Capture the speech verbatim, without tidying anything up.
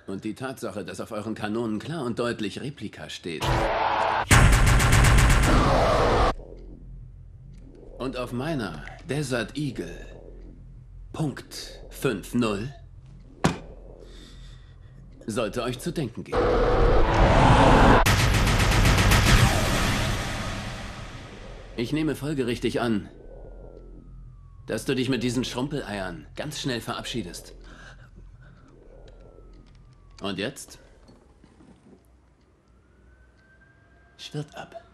Und die Tatsache, dass auf euren Kanonen klar und deutlich Replika steht. Und auf meiner Desert Eagle Punkt fünf null sollte euch zu denken geben. Ich nehme folgerichtig an, dass du dich mit diesen Schrumpeleiern ganz schnell verabschiedest. Und jetzt? Schwirrt ab.